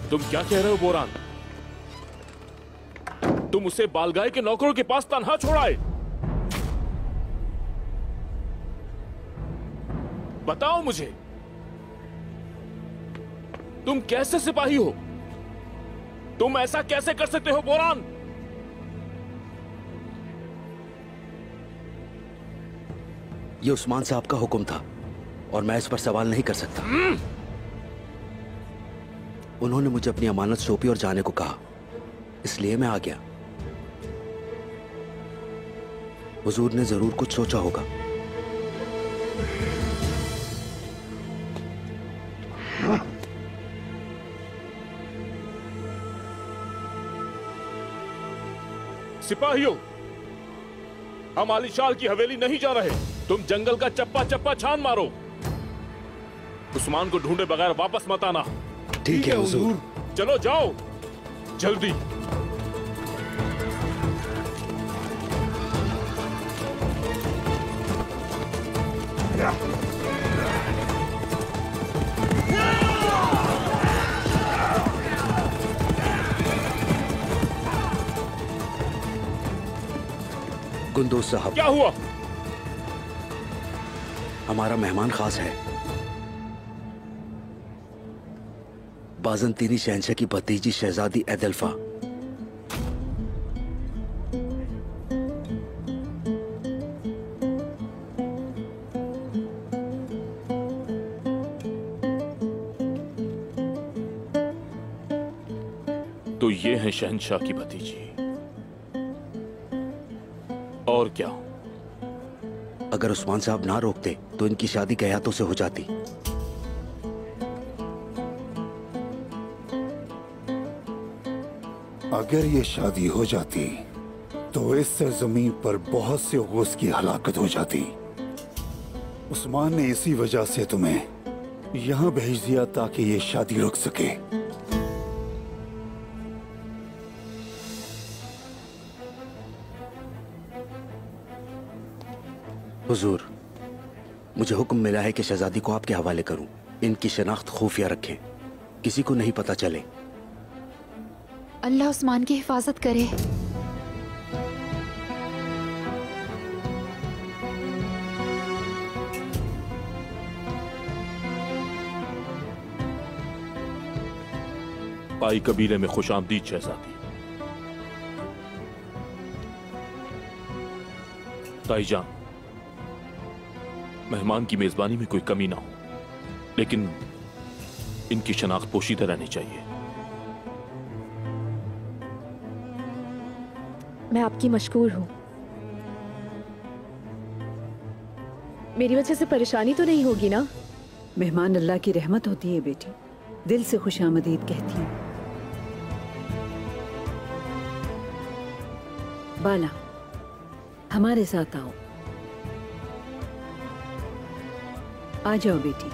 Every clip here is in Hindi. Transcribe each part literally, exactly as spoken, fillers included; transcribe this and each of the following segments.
तुम क्या कह रहे हो बोरान? तुम उसे बालगाय के नौकरों के पास तन्हा छोड़ाए? बताओ मुझे, तुम कैसे सिपाही हो? तुम ऐसा कैसे कर सकते हो बोरान? ये उस्मान साहब का हुक्म था और मैं इस पर सवाल नहीं कर सकता। उन्होंने मुझे अपनी अमानत सौंपी और जाने को कहा, इसलिए मैं आ गया। हुजूर ने जरूर कुछ सोचा होगा। सिपाहियों, हम आलीशान की हवेली नहीं जा रहे। तुम जंगल का चप्पा चप्पा छान मारो। उस्मान को ढूंढे बगैर वापस मत आना। ठीक है हुजूर। चलो जाओ जल्दी। कुंदूज साहब, क्या हुआ? हमारा मेहमान खास है, बाज़ंतीनी शहंशाह की भतीजी शहजादी एदल्फा। तो ये है शहंशाह की भतीजी। और क्या? अगर उस्मान साहब ना रोकते तो इनकी शादी गयातों से हो जाती। अगर ये शादी हो जाती तो इस सरजमीन पर बहुत से गौस की हलाकत हो जाती। उस्मान ने इसी वजह से तुम्हें यहां भेज दिया ताकि ये शादी रुक सके। हुजूर, मुझे हुक्म मिला है कि शहजादी को आपके हवाले करूं। इनकी शनाख्त खुफिया रखें, किसी को नहीं पता चले। अल्लाह उस्मान की हिफाजत करे। पाई कबीले में खुशामदीद शहजादी। ताईजान, मेहमान की मेजबानी में कोई कमी ना हो, लेकिन इनकी शनाख्त पोशीदा रहनी चाहिए। मैं आपकी मशकूर हूं। मेरी वजह से परेशानी तो नहीं होगी ना? मेहमान अल्लाह की रहमत होती है बेटी, दिल से खुशामदीद कहती हूँ। बाला, हमारे साथ आओ। आ जाओ बेटी।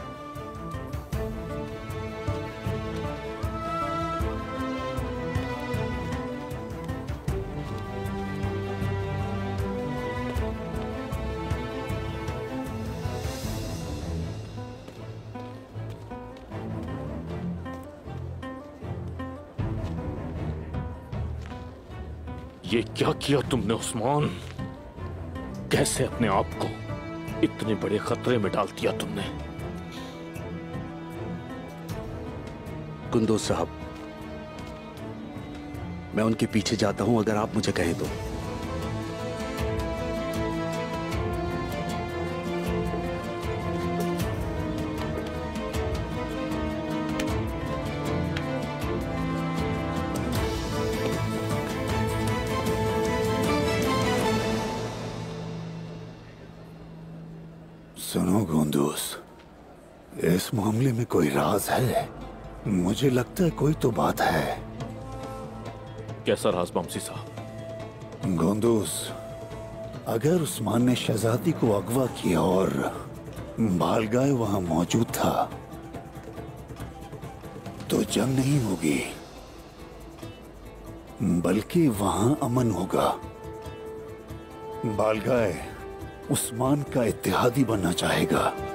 ये क्या किया तुमने उस्मान? कैसे अपने आप को इतने बड़े खतरे में डाल दिया तुमने? कुंदूज साहब, मैं उनके पीछे जाता हूं अगर आप मुझे कहें तो। सुनो कुंदूज, इस मामले में कोई राज है? मुझे लगता है कोई तो बात है। कैसा राज बमसी साहब? कुंदूज, अगर उस्मान ने शहजादी को अगवा किया और बालगाय वहां मौजूद था तो जंग नहीं होगी, बल्कि वहां अमन होगा। बालगाय उस्मान का इत्तेहादी बनना चाहेगा।